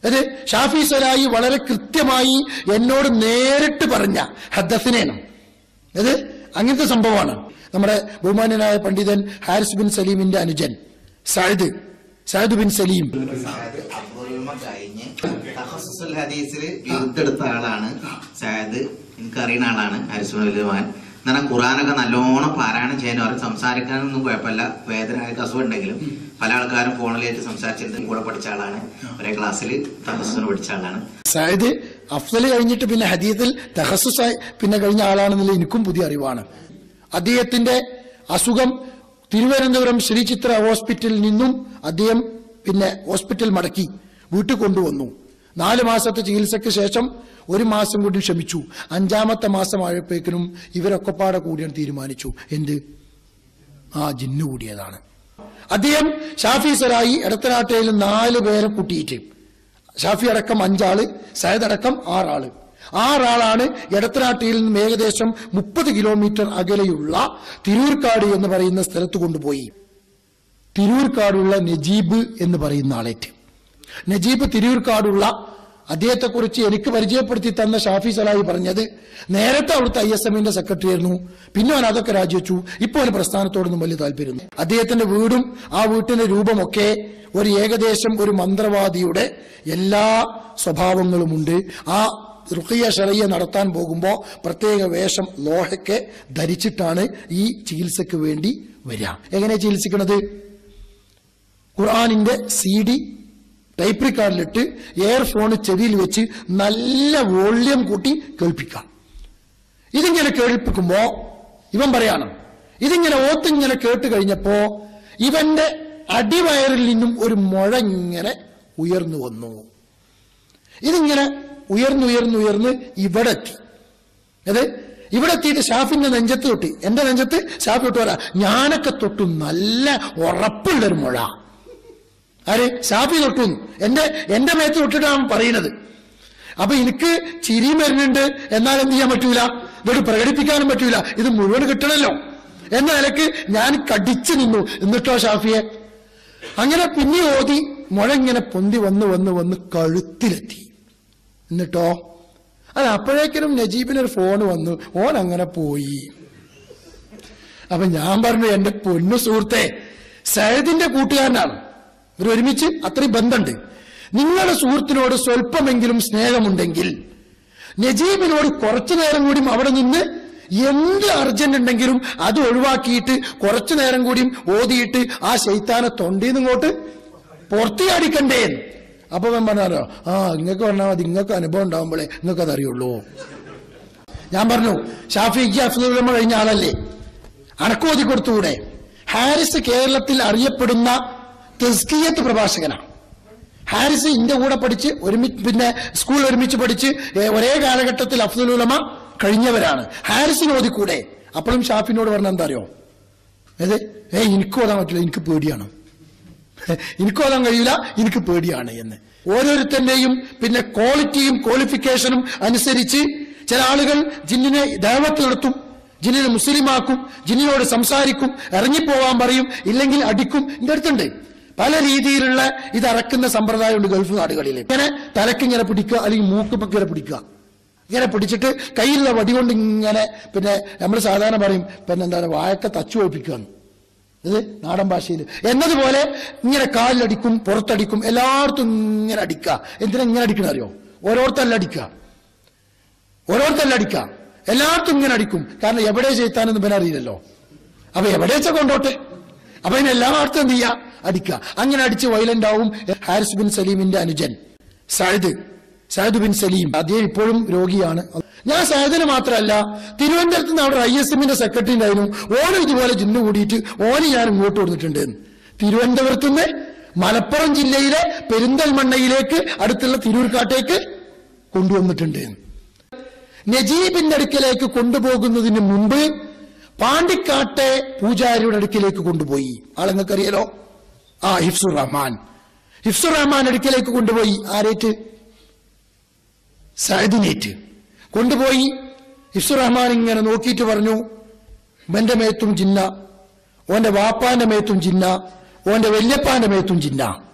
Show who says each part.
Speaker 1: അത് ഷാഫി സലായി വളരെ കൃത്യമായി എന്നോട് നേരിട്ട് പറഞ്ഞ ഹദ്ദസിനെയാണ്. അത് അങ്ങനത്തെ സംഭവമാണ്. നമ്മുടെ ബഹുമാന്യനായ പണ്ഡിതൻ ഹാരിസ് ബിൻ സലീമിന്റെ അനുജൻ സഅദ് ബിൻ സലീം
Speaker 2: എടുത്ത ആളാണ് സഅദ്. എനിക്കറിയുന്ന ആളാണ് ഹാരിസ് ബിൻ സലീം. എന്നാൽ ഖുർആനൊക്കെ നല്ലോണം പാരായണം ചെയ്യാനും അവർ സംസാരിക്കാനൊന്നും കുഴപ്പമില്ല. വേദനയൊക്കെ അസുഖം ഉണ്ടെങ്കിലും പല ആൾക്കാരും ഫോണിലേക്ക് സംസാരിച്ചിട്ട് കൂടെ പഠിച്ച ആളാണ്. ഒരേ ക്ലാസ്സിൽ തഹസ്സുന് പഠിച്ച ആളാണ്.
Speaker 1: സഅദ് അഫ്സൽ കഴിഞ്ഞിട്ട് പിന്നെ ഹദീസിൽ തഹസ്സുസ് പിന്നെ കഴിഞ്ഞ ആളാണെന്നുള്ള എനിക്കും പുതിയ അറിവാണ്. അദ്ദേഹത്തിന്റെ അസുഖം തിരുവനന്തപുരം ശ്രീചിത്ര ഹോസ്പിറ്റലിൽ നിന്നും അദ്ദേഹം പിന്നെ ഹോസ്പിറ്റൽ മടക്കി വീട്ടിൽ കൊണ്ടുവന്നു. 4 മാസത്തെ ചികിത്സയ്ക്ക് ശേഷം 1 മാസം കൂടി ക്ഷമിച്ചു. 5ാമത്തെ മാസമായപ്പോഴേക്കും ഇവരൊക്കെ പാടെ കൂടിയാണ് തീരുമാനിച്ചു. എന്ത്? ജിന്നു കൂടിയതാണ്. അദ്ദേഹം ഷാഫി സലായി എടത്തനാട്ടയിൽ 4 പേരെ കൂട്ടിയിട്ട്, ഷാഫി അടക്കം 5 ആള്, സയദ് അടക്കം 6 ആള്. 6 ആളാണ് എടത്തനാട്ടയിൽ നിന്നും ഏകദേശം 30 കിലോമീറ്റർ അകലെയുള്ള തിരൂർക്കാട് എന്ന് പറയുന്ന സ്ഥലത്ത് കൊണ്ടുപോയി. തിരൂർക്കാടുള്ള നജീബ് എന്ന് പറയുന്ന ആളേറ്റ്. നജീബ് തിരൂർക്കാടുള്ള അദ്ദേഹത്തെക്കുറിച്ച് എനിക്ക് പരിചയപ്പെടുത്തി തന്ന ഷാഫി സലായി പറഞ്ഞത്, നേരത്തെ അവിടുത്തെ ISMന്റെ സെക്രട്ടറി ആയിരുന്നു, പിന്നെ അവൻ അതൊക്കെ രാജിവെച്ചു, ഇപ്പോൾ അവന് പ്രസ്ഥാനത്തോടൊന്നും വലിയ താല്പര്യം. അദ്ദേഹത്തിന്റെ വീടും ആ വീട്ടിന്റെ രൂപമൊക്കെ ഏകദേശം ഒരു മന്ത്രവാദിയുടെ എല്ലാ സ്വഭാവങ്ങളുമുണ്ട്. ആ റുഖിയ ശരയ്യ നടത്താൻ പോകുമ്പോൾ പ്രത്യേക വേഷം ലോഹയ്ക്ക് ധരിച്ചിട്ടാണ് ഈ ചികിത്സക്ക് വേണ്ടി വരിക. എങ്ങനെ ചികിത്സിക്കണത്? ഖുർആനിന്റെ CD ടൈപ്പ് റിക്കാർഡിലിട്ട് എയർഫോൺ ചെവിയിൽ വെച്ച് നല്ല വോള്യം കൂട്ടി കേൾപ്പിക്കാം. ഇതിങ്ങനെ കേൾപ്പിക്കുമ്പോ ഇവൻ പറയാണ്, ഇതിങ്ങനെ ഓത്തിങ്ങനെ കേട്ട് കഴിഞ്ഞപ്പോ ഇവന്റെ അടിവയറിൽ നിന്നും ഒരു മുഴ ഇങ്ങനെ ഉയർന്നു വന്നു. ഇതിങ്ങനെ ഉയർന്നുയർന്നുയർന്ന് ഇവിടെ എത്തി. അത് ഇവിടെ എത്തിയിട്ട് ഷാഫിന്റെ നെഞ്ചത്ത് തൊട്ട്, എന്റെ നെഞ്ചത്ത് ഷാഫി തൊട്ട് വരാ, ഞാനൊക്കെ തൊട്ടു നല്ല ഉറപ്പുള്ളൊരു മുഴ. ആര്? ഷാഫി തൊട്ടു. എന്റെ മേത്ത് തൊട്ടിട്ടാണ് പറയുന്നത്. അപ്പൊ എനിക്ക് ചിരിയും വരുന്നുണ്ട്, എന്നാൽ എന്ത് ചെയ്യാൻ പറ്റൂല, ഇതോട് പ്രകടിപ്പിക്കാനും പറ്റൂല, ഇത് മുഴുവൻ കിട്ടണല്ലോ എന്ന നിലക്ക് ഞാൻ കടിച്ചു നിന്നു. എന്നിട്ടോ ഷാഫിയെ അങ്ങനെ പിന്നെ ഓതി മുഴ ഇങ്ങനെ പൊന്തി വന്ന് കഴുത്തിലെത്തി. എന്നിട്ടോ അപ്പോഴേക്കും നജീബിനൊരു ഫോൺ വന്നു. ഓൻ അങ്ങനെ പോയി. അപ്പൊ ഞാൻ പറഞ്ഞു, എന്റെ പൊന്നു സുഹൃത്തെ, സയദിന്റെ കൂട്ടുകാരനാണ്, ഇവർ ഒരുമിച്ച് അത്രയും ബന്ധമുണ്ട്. നിങ്ങളുടെ സുഹൃത്തിനോട് സ്വല്പമെങ്കിലും സ്നേഹമുണ്ടെങ്കിൽ നജീബിനോട് കുറച്ചു നേരം കൂടിയും അവിടെ നിന്ന് എന്ത് അർജന്റ് ഉണ്ടെങ്കിലും അത് ഒഴിവാക്കിയിട്ട് കുറച്ചു നേരം കൂടിയും ഓതിയിട്ട് ആ ശൈത്താനെ തൊണ്ടീന്ന് ഇങ്ങോട്ട് പുറത്തിയാടിക്കണ്ടേ. അപ്പൊ പറഞ്ഞാലോ, ഇങ്ങക്ക് പറഞ്ഞാൽ മതി, ഇങ്ങക്ക് അനുഭവം ഉണ്ടാവുമ്പോഴേ നിങ്ങൾക്ക് അതറിയുള്ളൂ. ഞാൻ പറഞ്ഞു, ഷാഫിക്ക് അഫ്ദുൽ കഴിഞ്ഞ ആളല്ലേ, അനക്കോതി കൊടുത്തുകൂടെ? ഹാരിസ് കേരളത്തിൽ അറിയപ്പെടുന്ന തസ്കിയത്ത് പ്രഭാഷകനാണ്. ഹാരിസ് ഇന്റെ കൂടെ പഠിച്ച് പിന്നെ സ്കൂൾ ഒരുമിച്ച് പഠിച്ച് ഒരേ കാലഘട്ടത്തിൽ അഫ്ദുൽ ഉലമ കഴിഞ്ഞവരാണ്. ഹാരിസിന് ഓതിക്കൂടെ? അപ്പോഴും ഷാഫിനോട് പറഞ്ഞ എന്താ അറിയോ? എനിക്ക് ഓതാൻ പറ്റില്ല, എനിക്ക് പേടിയാണ്, എനിക്ക് ഓതാൻ കഴിയില്ല, എനിക്ക് പേടിയാണ് എന്ന്. ഓരോരുത്തന്റെയും പിന്നെ ക്വാളിറ്റിയും ക്വാളിഫിക്കേഷനും അനുസരിച്ച് ചില ആളുകൾ ജിന്നിനെ ദഅവത്ത് നടത്തും, ജിന്നിനെ മുസ്ലിമാക്കും, ജിന്നിനോട് സംസാരിക്കും, ഇറങ്ങിപ്പോവാൻ പറയും, ഇല്ലെങ്കിൽ അടിക്കും. എന്റെ അടുത്തുണ്ട് പല രീതിയിലുള്ള ഇത് അറക്കുന്ന സമ്പ്രദായമുണ്ട് ഗൾഫ് നാടുകളിൽ. ഇങ്ങനെ തലക്കിങ്ങനെ പിടിക്കുക, അല്ലെങ്കിൽ മൂക്കുമൊക്കെ പിടിക്കുക, ഇങ്ങനെ പിടിച്ചിട്ട് കയ്യിലുള്ള വടി കൊണ്ട് ഇങ്ങനെ, പിന്നെ നമ്മൾ സാധാരണ പറയും പിന്നെ എന്താണ് വായൊക്കെ തച്ചു ഒഴിപ്പിക്കുകയെന്ന്, ഇത് നാടൻ ഭാഷയിൽ എന്നതുപോലെ ഇങ്ങനെ കാലിലടിക്കും, പുറത്തടിക്കും, എല്ലായിടത്തും ഇങ്ങനെ അടിക്കുക. എന്തിനാ ഇങ്ങനെ അടിക്കണ അറിയോ? ഓരോരുത്തല്ല അടിക്കുക, എല്ലായിടത്തും ഇങ്ങനെ അടിക്കും. കാരണം എവിടെ ചെയ്ത്താനെന്ന് പിന്നെ അറിയില്ലല്ലോ. അപ്പൊ എവിടെ വെച്ചാ കൊണ്ടോട്ടെ, അപ്പൊ അതിന് എല്ലായിടത്തും എന്ത് ചെയ്യാ? അടിക്കുക. അങ്ങനെ അടിച്ച് വയലന്റ് ആവും. ഹാരിസ് ബിൻ സലീമിന്റെ അനുജൻ സഅദ് ബിൻ സലീം, അദ്ദേഹം ഇപ്പോഴും രോഗിയാണ്. ഞാൻ സഅദിന് മാത്രമല്ല, തിരുവനന്തപുരത്ത് നിന്ന് അവിടെ ISMന്റെ സെക്രട്ടറി ഉണ്ടായിരുന്നു, ഓനും ഇതുപോലെ ജിന്നു കൂടിയിട്ട് ഓന് ഞാൻ ഇങ്ങോട്ട് കൊടുത്തിട്ടുണ്ട്. തിരുവനന്തപുരത്ത് നിന്ന് മലപ്പുറം ജില്ലയിലെ പെരിന്തൽമണ്ണയിലേക്ക് അടുത്തുള്ള തിരൂർക്കാട്ടേക്ക് കൊണ്ടുവന്നിട്ടുണ്ട്. നജീബിന്റെ അടുക്കലേക്ക് കൊണ്ടുപോകുന്നതിന് മുമ്പ് പാണ്ടിക്കാട്ടെ പൂജാരിയുടെ അടുക്കിലേക്ക് കൊണ്ടുപോയി. ആളെങ്ങൾക്കറിയാലോ? ഹിഫ്സുർ റഹ്മാൻ അടുക്കിലേക്ക് കൊണ്ടുപോയി. ആരേറ്റ്? സഅദിനേറ്റ് കൊണ്ടുപോയി. ഹിഫ്സുർ റഹ്മാൻ ഇങ്ങനെ നോക്കിയിട്ട് പറഞ്ഞു, എന്റെ മേത്തും ജിന്ന, ഓന്റെ വാപ്പാന്റെ മേത്തും ജിന്ന, ഓന്റെ വല്യപ്പാന്റെ മേത്തും ജിന്ന.